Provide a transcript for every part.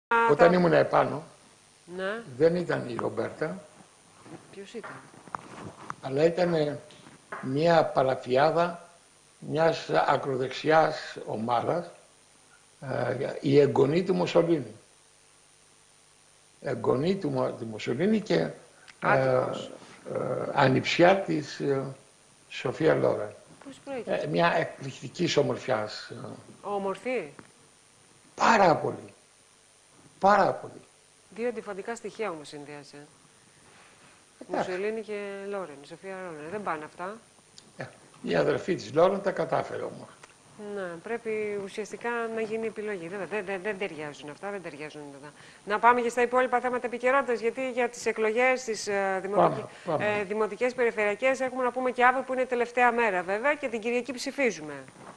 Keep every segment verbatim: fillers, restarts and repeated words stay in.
Όταν ήμουν επάνω, ναι. δεν ήταν η Ρομπέρτα. Ποιος ήταν? Αλλά ήταν μια παραφιάδα μιας ακροδεξιάς ομάδας, η εγγονή του Μουσολίνη. Εγγονή του, του Μουσολίνη και ε, ε, ανιψιά της ε, Σοφία Λόρεν. Πώς προέκυψε? Ε, μια εκπληκτικής ομορφιάς. Ομορφή. Πάρα πολύ. Πάρα πολύ. Δύο αντιφατικά στοιχεία όμως συνδυάζει. Μουσολίνη και Λόρεν, η Σοφία Λόρεν. Δεν πάνε αυτά. Ε, η αδερφή της Λόρεν τα κατάφερε όμως. Ναι, πρέπει ουσιαστικά να γίνει επιλογή. Δεν, δεν, δεν, δεν ταιριάζουν αυτά, δεν ταιριάζουν αυτά. Να πάμε και στα υπόλοιπα θέματα επικαιρότητας, γιατί για τις εκλογές, τις ε, δημοτικ... ε, δημοτικές περιφερειακές έχουμε να πούμε και αύριο που είναι τελευταία μέρα βέβαια και την Κυριακή ψηφίζουμε.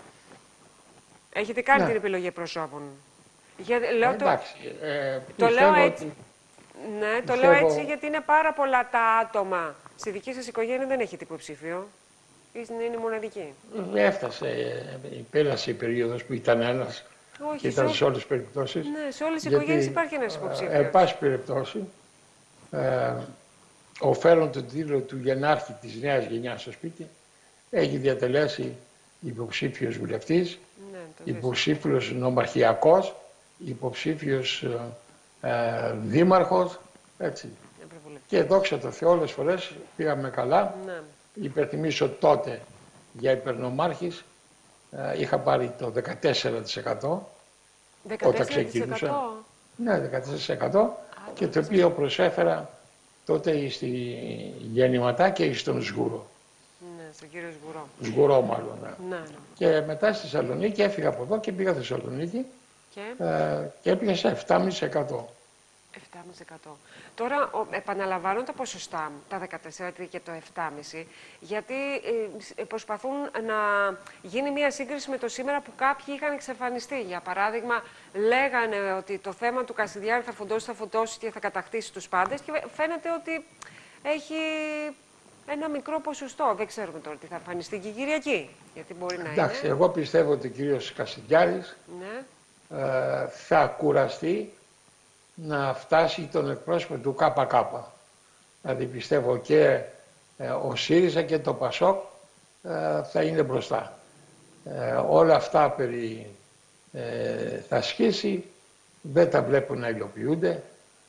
Έχετε κάνει ναι. την επιλογή προσώπων. Για, λέω, ε, εντάξει, ε, το, το λέω έτσι. Ότι... Ναι, το πιστεύω... λέω έτσι γιατί είναι πάρα πολλά τα άτομα. Στη δική σας οικογένεια δεν έχετε υποψήφιο. Είναι μοναδική. Έφτασε, πέρασε η περίοδος που ήταν ένας και ήταν σε όλες τις περιπτώσεις. Ναι, σε όλες τις οικογένειες υπάρχει ένας υποψήφιος. Εν πάση περιπτώσει, ε, ο φέρον τον τίτλο του γενάρχη της νέας γενιάς στο σπίτι έχει διατελέσει υποψήφιος βουλευτής, ναι, υποψήφιος νομαρχιακός, υποψήφιος ε, δήμαρχος, έτσι. Και δόξα τω Θεώ, όλες φορές πήγαμε καλά. Ναι. Υπερθυμίσω τότε για υπερνομάρχης ε, είχα πάρει το δεκατέσσερα τοις εκατό όταν ξεκίνησα. Ναι, δεκατέσσερα τοις εκατό Α, και το οποίο προσέφερα τότε στη Γεννηματά και στον Σγούρο. Ναι, στον κύριο Σγουρό. Σγουρό μάλλον. Ναι. Ναι, ναι. Και μετά στη Θεσσαλονίκη έφυγα από εδώ και πήγα στη Θεσσαλονίκη και, ε, και έπηγα σε επτά κόμμα πέντε τοις εκατό. επτά κόμμα πέντε τοις εκατό. Τώρα επαναλαμβάνω τα ποσοστά, τα δεκατέσσερα και το επτά κόμμα πέντε τοις εκατό, γιατί ε, προσπαθούν να γίνει μια σύγκριση με το σήμερα που κάποιοι είχαν εξαφανιστεί. Για παράδειγμα, λέγανε ότι το θέμα του Κασιδιάρη θα φουντώσει, θα φουντώσει και θα κατακτήσει τους πάντες και φαίνεται ότι έχει ένα μικρό ποσοστό. Δεν ξέρουμε τώρα τι θα εμφανιστεί και η Κυριακή, γιατί μπορεί να Εντάξει, είναι. εγώ πιστεύω ότι ο κύριος Κασιδιάρης ναι. ε, θα κουραστεί να φτάσει τον εκπρόσωπο του ΚΚ. Δηλαδή πιστεύω και ε, ο ΣΥΡΙΖΑ και το ΠΑΣΟΚ ε, θα είναι μπροστά. Ε, όλα αυτά περί ε, θα σκίσει, δεν τα βλέπω να υλοποιούνται.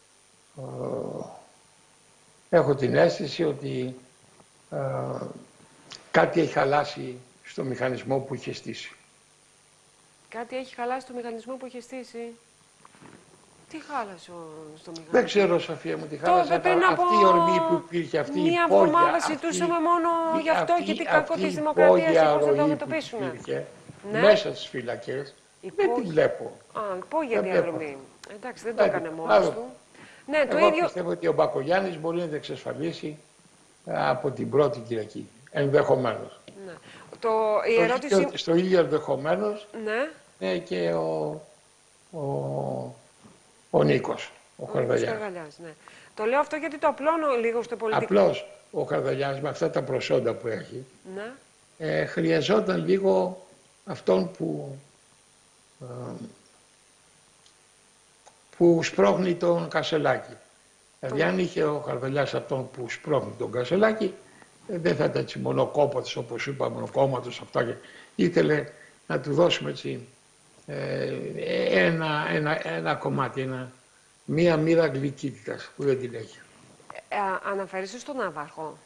Ε, έχω την αίσθηση ότι ε, κάτι έχει χαλάσει στο μηχανισμό που είχε στήσει. Κάτι έχει χαλάσει στο μηχανισμό που είχε στήσει. Τι χάλασε στο μηχανισμό? Δεν ξέρω, Σοφία μου, τι χάλασε. Πριν αυτή από... η ορμή που υπήρχε, αυτή η μία υπόγεια. εβδομάδα ζητούσαμε μόνο αυτή, γι' αυτό αυτή, και την κακό της δημοκρατίας και πώς θα το αντιμετωπίσουμε. Ναι. Μέσα στις φυλακές, Υπό... δεν την βλέπω. Α, υπόγεια διαδρομή. Εντάξει, δεν το έκανε μόνος Άρα, του. Ναι, το εγώ ίδιο... πιστεύω ότι ο Μπακογιάννης μπορεί να τα εξασφαλίσει από την πρώτη Κυριακή. Ενδεχομένως. Ναι. Το, η ερώτηση... στο, στο ίδιο ενδεχομένως ναι. ναι, και ο, ο, ο Νίκος, ο, ο Χαρδαλιάς. Ναι. Το λέω αυτό γιατί το απλώνω λίγο στο πολιτικό. Απλώς ο Χαρδαλιάς με αυτά τα προσόντα που έχει, ναι. ε, χρειαζόταν λίγο αυτόν που, ε, που σπρώχνει τον Κασελάκη. Δηλαδή αν είχε ο Χαρδαλιάς αυτόν που σπρώχνει τον Κασελάκη, ε, δεν θα ήταν έτσι μονοκόμματος όπως είπα, μονοκόμματος αυτά και ήθελε να του δώσουμε έτσι ε, ένα, ένα, ένα κομμάτι, ένα, μία μοίρα γλυκύτητας που δεν την έχει. Ε, αναφέρεσαι στον Ναύαρχο.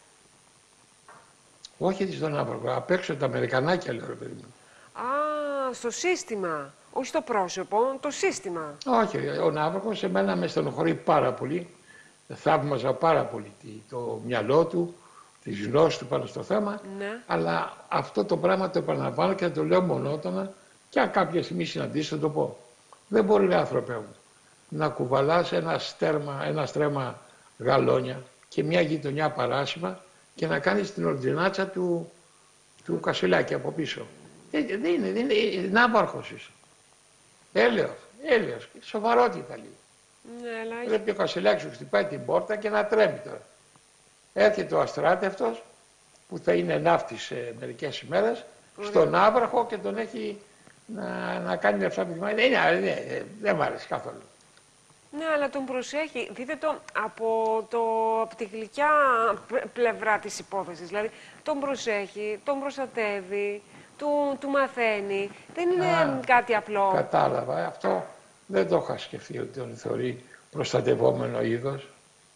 Όχι στον Ναύαρχο, απ' έξω τα Αμερικανάκια λέω ρε παιδί μου. Α, στο σύστημα. Όχι στο πρόσωπο, το σύστημα. Όχι, ο Ναύαρχος σε μένα με στενοχωρεί πάρα πολύ. Θαύμαζα πάρα πολύ το μυαλό του, τη γνώση του πάνω στο θέμα. Ναι. Αλλά αυτό το πράγμα το επαναλαμβάνω και το λέω μονότονα και αν κάποια στιγμή συναντήσω θα το πω. Δεν μπορεί, άνθρωπε μου, να κουβαλάς ένα, στέρμα, ένα στρέμμα γαλόνια και μια γειτονιά παράσιμα και να κάνεις την ορτζινάτσα του, του Κασελάκη από πίσω. Δεν, δεν είναι, δεν είναι, ναύαρχος είσαι. Έλεος, έλεος, σοβαρότητα λίγο. Ναι, πρέπει ο Κασελάκης σου χτυπάει την πόρτα και να τρέμει τώρα. Έρχεται ο αστράτευτος που θα είναι ναύτης σε μερικές ημέρες στον Ναύαρχο και τον έχει να, να κάνει αυτά που θυμάμαι. Δεν, δεν, δεν μ' άρεσε καθόλου. Ναι, αλλά τον προσέχει. Δείτε το από, το από τη γλυκιά πλευρά της υπόθεσης. Δηλαδή, τον προσέχει, τον προστατεύει, του, του μαθαίνει. Δεν είναι Α, κάτι απλό. Κατάλαβα. Αυτό δεν το είχα σκεφτεί ότι τον θεωρεί προστατευόμενο είδος.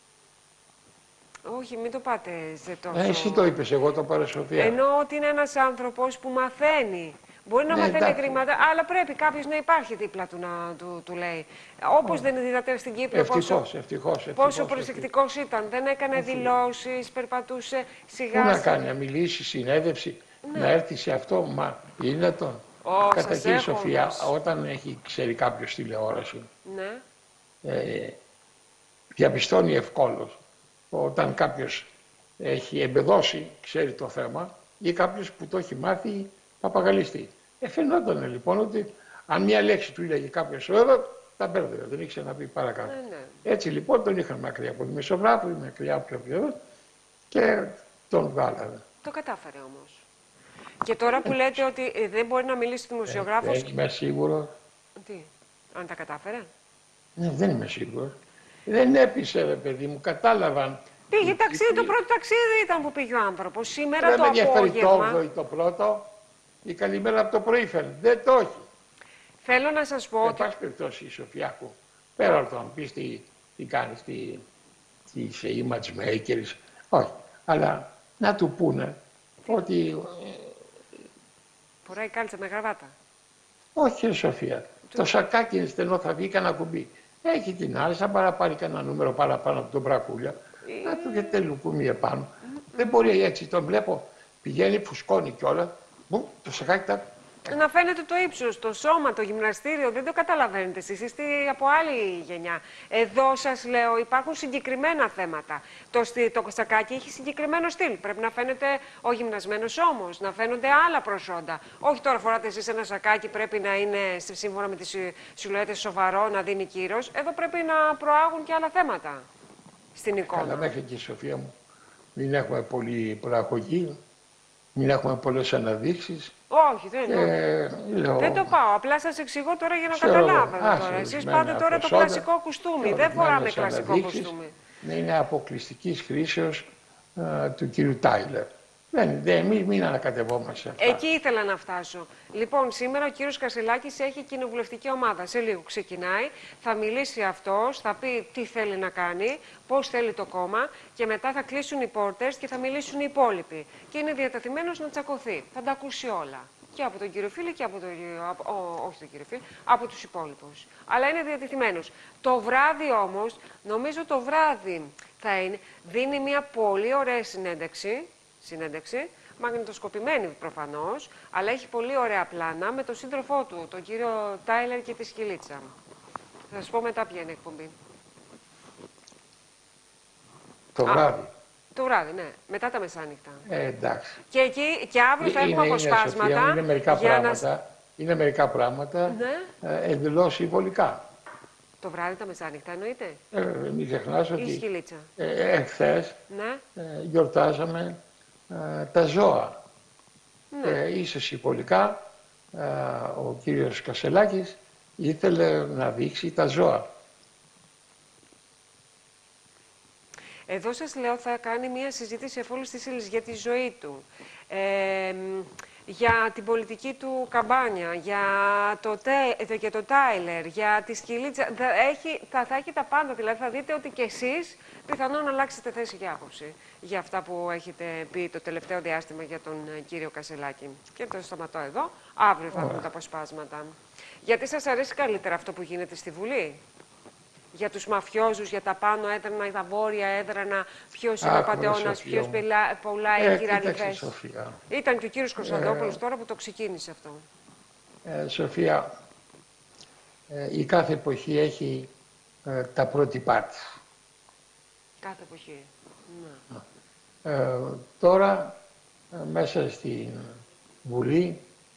Όχι, μην το πάτε σε τόσο... Ε, εσύ το είπες, εγώ το πάρω Σοφία. Εννοώ ότι είναι ένας άνθρωπος που μαθαίνει. Μπορεί να ναι, μαθαίνει εντάξει. Εγκλήματα, αλλά πρέπει κάποιος να υπάρχει δίπλα του να του, του λέει. Όπως oh. δεν είδατε στην Κύπρο, ευτυχώς, πόσο, ευτυχώς, ευτυχώς, πόσο προσεκτικός ήταν. Δεν έκανε δηλώσεις, περπατούσε σιγά. Πού να κάνει, να μιλήσει, συνέδευση, ναι. να έρθει σε αυτό, μα είναι το. Oh, Καταρχήν, Σοφία, όταν έχει ξέρει κάποιος τηλεόραση, ναι. ε, διαπιστώνει ευκόλως όταν κάποιος έχει εμπεδώσει, ξέρει το θέμα, ή κάποιος που το έχει μάθει παπαγαλιστή. Ε, φαινόταν λοιπόν ότι αν μια λέξη του λέγει κάποιος εδώ, τα μπέρδευε, δεν ήξερε να πει παρακάτω. Ναι, ναι. Έτσι λοιπόν τον είχαν μακριά από τη Μεσογράφη, μακριά από το και τον βγάλανε. Το κατάφερε όμως. Και τώρα που λέτε ότι δεν μπορεί να μιλήσει δημοσιογράφος... Ε, δεν είμαι σίγουρος. Τι, αν τα κατάφερε. Ναι, δεν είμαι σίγουρος. Δεν έπεισε, ρε παιδί μου, κατάλαβαν. Πήγε ταξίδι, το πρώτο ταξίδι ήταν που πήγε ο άνθρωπος. Σήμερα δεν το απόγευμα... Δεν με ενδιαφέρει το το πρώτο. Η καλημέρα από το πρωί φαίνεται. Δεν το έχει. Θέλω να σας πω... Εν πάση περιπτώσει, Σοφιάκου, πέρα από το να πεις τι, τι κάνεις, τι, τι είσαι image makers, όχι. Αλλά να του πούνε ότι... Φοράει κάλτσα με γραβάτα. Όχι, Σοφία. Του... Το σακάκι είναι στενό, θα βγει κανένα κουμπί. Έχει την άλλη, σαν να πάρει κανένα νούμερο παραπάνω από τον Μπρακούλια. Ε... Να του γιατί λουκούμι επάνω. Mm -hmm. Δεν μπορεί έτσι, τον βλέπω. Πηγαίνει, φουσκώνει κιόλα. Μου, το σακάκι τα... Να φαίνεται το ύψος, το σώμα, το γυμναστήριο, δεν το καταλαβαίνετε εσείς, είστε από άλλη γενιά. Εδώ σας λέω υπάρχουν συγκεκριμένα θέματα. Το, το σακάκι έχει συγκεκριμένο στυλ. Πρέπει να φαίνεται ο γυμνασμένος ώμος, να φαίνονται άλλα προσόντα. Όχι τώρα φοράτε εσείς ένα σακάκι, πρέπει να είναι σύμφωνα με τις σιλουέτες σοβαρό, να δίνει κύρος. Εδώ πρέπει να προάγουν και άλλα θέματα στην εικόνα. Καλά, μέχρι και η Σοφία μου. Μην έχουμε πολύ προαγωγή, μην έχουμε πολλές αναδείξεις. Όχι, δεν είναι. Λέω... Δεν το πάω. Απλά σας εξηγώ τώρα για να καταλάβετε τώρα. Εσείς πάτε τώρα το κλασικό κουστούμι. Δεν φοράμε κλασικό κουστούμι. Είναι αποκλειστικής χρήσεως uh, του κύριου Τάιλερ. Δεν, δεν, μην, μην ανακατευόμαστε αυτά. Εκεί ήθελα να φτάσω. Λοιπόν, σήμερα ο κύριος Κασελάκης έχει κοινοβουλευτική ομάδα. Σε λίγο ξεκινάει, θα μιλήσει αυτός, θα πει τι θέλει να κάνει, πώς θέλει το κόμμα και μετά θα κλείσουν οι πόρτες και θα μιλήσουν οι υπόλοιποι. Και είναι διατεθειμένος να τσακωθεί. Θα τα ακούσει όλα. Και από τον κύριο Φίλη και από τον από, ό, όχι τον κύριο Φίλη, από τους υπόλοιπους. Αλλά είναι διατεθειμένος. Το βράδυ όμως, νομίζω το βράδυ θα είναι, δίνει μια πολύ ωραία συνέντευξη. Συνέντευξη, μαγνητοσκοπημένη προφανώς, αλλά έχει πολύ ωραία πλάνα με τον σύντροφό του, τον κύριο Τάιλερ και τη Σκυλίτσα. Θα σας πω μετά ποια είναι η εκπομπή. Το Α, βράδυ. Το βράδυ, ναι. Μετά τα μεσάνυχτα. Ε, εντάξει. Και, εκεί, και αύριο θα έχουμε είναι, αποσπάσματα. Είναι, Σοφία, είναι μερικά πράγματα, να... είναι μερικά πράγματα ναι. ε, εντελώς συμβολικά. Το βράδυ τα μεσάνυχτα εννοείται. Ε, μην ξεχνάς ότι η Σκυλίτσα. Ε, εχθές ναι. ε, γιορτάζαμε ε, τα ζώα. Ναι. Ε, ίσως συμβολικά ε, ο κύριος Κασελάκης ήθελε να δείξει τα ζώα. Εδώ σας λέω θα κάνει μια συζήτηση εφόλου στις ύλες για τη ζωή του. Ε, για την πολιτική του καμπάνια, για το, τε, για το Τάιλερ, για τη Σκυλίτσα. Θα έχει, θα, θα έχει τα πάντα, δηλαδή θα δείτε ότι και εσείς πιθανόν να αλλάξετε θέση και άποψη για αυτά που έχετε πει το τελευταίο διάστημα για τον κύριο Κασελάκη. Και το σταματώ εδώ. Αύριο θα έχουμε τα αποσπάσματα. Γιατί σας αρέσει καλύτερα αυτό που γίνεται στη Βουλή? Για τους μαφιόζους, για τα πάνω έδρανα, τα βόρεια έδρανα, ποιος είναι ο πατεώνας, ποιος πουλάει ε, κυραλιβές. Ήταν και ο κύριος Κωνσταντόπουλος ε, τώρα που το ξεκίνησε αυτό. Ε, Σοφία, ε, η κάθε εποχή έχει ε, τα πρότυπά της. Κάθε εποχή. Ναι. Ε, τώρα, ε, μέσα στην Βουλή,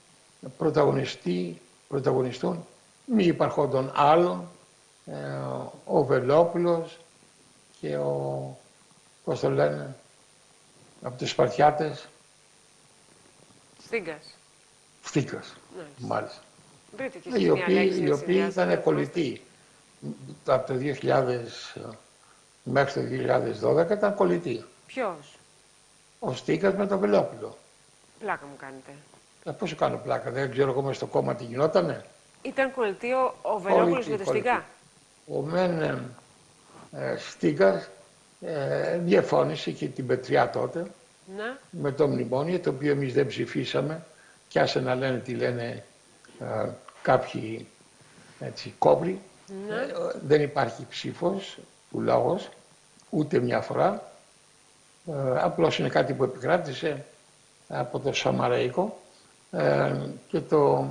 πρωταγωνιστούν μη υπαρχόντων άλλων, ο Βελόπουλος και ο, πώς το λένε, από τους Σπαρτιάτες. Στίγκας. Στίγκας, μάλιστα. Βρείτε και οι οποίοι, οι οποίοι ήταν κολλητοί από το δύο χιλιάδες μέχρι το δύο χιλιάδες δώδεκα ήταν κολλητή. Ποιος? Ο Στίκας με τον Βελόπουλο. Πλάκα μου κάνετε. Ε, πώς σου κάνω πλάκα, δεν ξέρω εγώ μες στο κόμμα τι γινότανε. Ήταν κολλητή ο, ο Βελόπουλος με τον Στίκα. Ο μεν ε, ε, Στίκας ε, διαφώνησε και την Πετριά τότε, να. με το μνημόνιο, το οποίο εμείς δεν ψηφίσαμε και άσε να λένε τι λένε ε, κάποιοι έτσι, κόμπροι. Ε, δεν υπάρχει ψήφος του λαός ούτε μια φορά. Ε, απλώς είναι κάτι που επικράτησε από το Σαμαραϊκό ε, και το,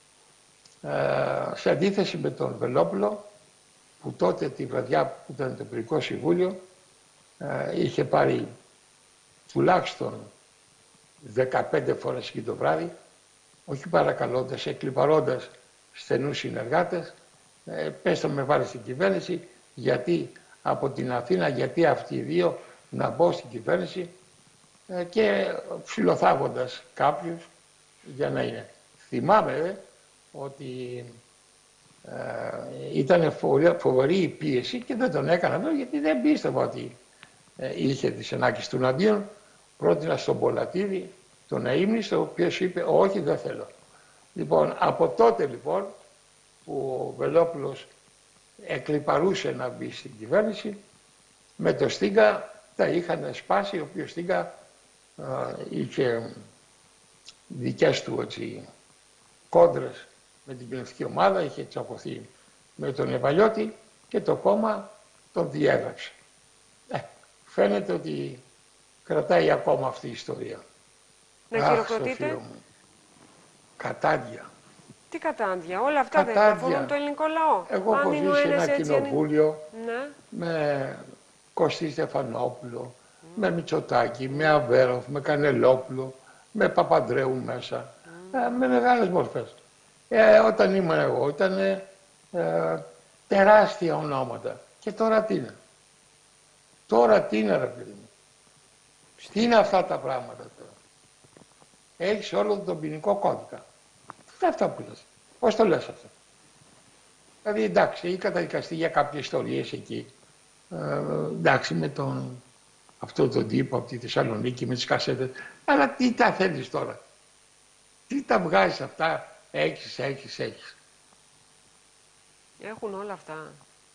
ε, σε αντίθεση με τον Βελόπουλο, που τότε τη βραδιά που ήταν το Υπουργικό Συμβούλιο ε, είχε πάρει τουλάχιστον δεκαπέντε φορές εκεί το βράδυ, όχι παρακαλώντας, εκλιπαρώντας στενούς συνεργάτες, ε, πες το με βάλει στην κυβέρνηση, γιατί από την Αθήνα, γιατί αυτοί οι δύο να μπω στην κυβέρνηση ε, και ψιλοθάβοντας κάποιους για να είναι. Θυμάμαι ε, ότι ε, ήταν φοβερή η πίεση και δεν τον έκανα εδώ γιατί δεν πίστευα ότι ε, είχε τις ενάκες του Ναντίον. Πρότεινα στον Πολατίδη, τον αείμνηστο, ο οποίος είπε όχι δεν θέλω. Λοιπόν, από τότε λοιπόν που ο Βελόπουλος εκλιπαρούσε να μπει στην κυβέρνηση, με το Στίγκα τα είχαν σπάσει, ο οποίος Στίγκα είχε δικές του έτσι, κόντρες με την κοινωνική ομάδα, είχε τσακωθεί με τον Ευαλιώτη και το κόμμα τον διέγραψε. Ε, φαίνεται ότι κρατάει ακόμα αυτή η ιστορία. Να χειροκροτείτε. Κατάντια. Τι κατάντια, όλα αυτά δεν αφορούν το ελληνικό λαό. Εγώ έχω ζήσει ένα έτσι, κοινοβούλιο ναι. με Κωστή Στεφανόπουλο, mm. με Μητσοτάκη, με Αβέροφ, με Κανελόπουλο, με Παπανδρέου μέσα, mm. ε, με μεγάλες μορφές. Ε, όταν ήμουν εγώ ήταν ε, τεράστια ονόματα. Και τώρα τι είναι. Τώρα τι είναι ρε παιδί μου. Τι είναι αυτά τα πράγματα τώρα. Έχεις όλο τον ποινικό κώδικα. Τι είναι αυτά που λες. Πώς το λες αυτό. Δηλαδή εντάξει, έχει καταδικαστεί για κάποιες ιστορίες εκεί. Ε, εντάξει με τον, αυτό τον τύπο από τη Θεσσαλονίκη με τις κασέτες. Αλλά τι τα θέλεις τώρα. Τι τα βγάζεις αυτά. Έχεις, έχεις, έχεις. Έχουν όλα αυτά.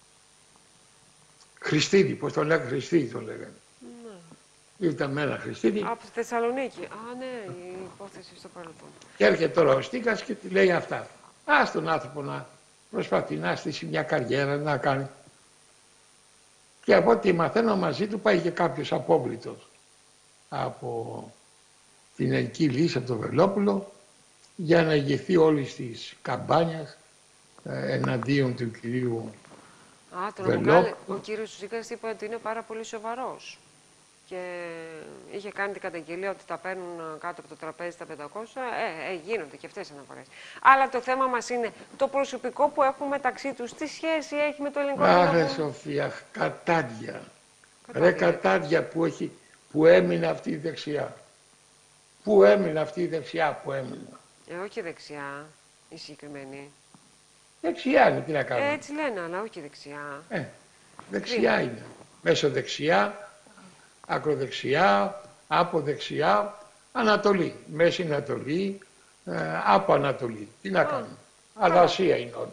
Χριστίδη, πώς το λέγανε, Χριστίδη το λέγανε. Ναι. Ήταν με ένα Χριστίδη. Από τη Θεσσαλονίκη. Α, ναι, η υπόθεση στο παρελθόν. Και έρχεται τώρα ο Στίκας και τη λέει αυτά. Ας τον άνθρωπο να προσπαθεί να στήσει μια καριέρα, να κάνει. Και από ό,τι μαθαίνω μαζί του πάει και κάποιος απόβλητος από την Ελληνική Λύση, από τον Βελόπουλο, για να ηγηθεί όλης της καμπάνιας ε, εναντίον του κυρίου Α, τον Βελόπουλο. Ο κύριος Ζήκας είπε ότι είναι πάρα πολύ σοβαρός. Και είχε κάνει την καταγγελία ότι τα παίρνουν κάτω από το τραπέζι τα πεντακόσια. Ε, ε, γίνονται και αυτές οι αναφορές. Αλλά το θέμα μας είναι το προσωπικό που έχουν μεταξύ τους. Τι σχέση έχει με το ελληνικό λαό. Αχ, Σοφία, κατάντια. Ρε κατάντια που, έχει, που έμεινε αυτή η δεξιά. Πού έμεινε αυτή η δεξιά που έμεινε. Ε, όχι δεξιά, η συγκεκριμένη. Δεξιά είναι, τι να κάνουμε. Ε, έτσι λένε, αλλά όχι δεξιά. Ε, δεξιά είναι. Μέσω δεξιά, ακροδεξιά, από δεξιά, Ανατολή. Μέση Ανατολή, ε, από Ανατολή. Τι να κάνουμε. Αλλά Ασία είναι όλα.